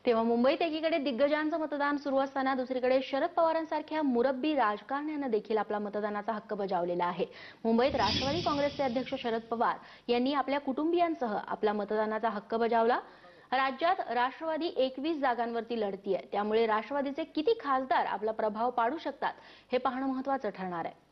तेव्हा मुंबईत एकीकडे दिग्गजांचं मतदान सुरू असताना दुसरीकडे शरद पवारांसारख्या मुरब्बी राजकारण्यानं देखील आपला मतदानाचा हक्क बजावलेला आहे। मुंबईत राष्ट्रवादी काँग्रेसचे अध्यक्ष शरद पवार यांनी आपल्या कुटुंबियांसह आपला मतदानाचा हक्क बजावला। राज्यात राष्ट्रवादी 21 जागांवरती लढतीये, त्यामुळे राष्ट्रवादीचे किती खासदार आपला प्रभाव पाडू शकतात हे पाहणं महत्त्वाचं ठरणार आहे।